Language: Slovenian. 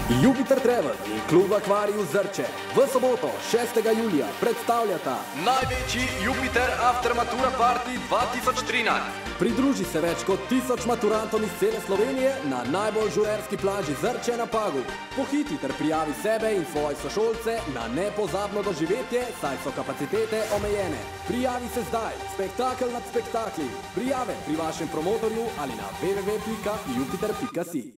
Jupiter Travel in klub Aquarius Zrče v soboto 6. julija predstavljata največji Jupiter After Matura Party 2013. Pridruži se več kot 1000 maturantom iz cele Slovenije na najbolj žurerski plaži Zrče na Pagu. Pohiti ter prijavi sebe in svoje sošolce na nepozabno doživetje, saj so kapacitete omejene. Prijavi se zdaj, spektakel nad spektakli. Prijave pri vašem promotorju ali na www.jupiter.si.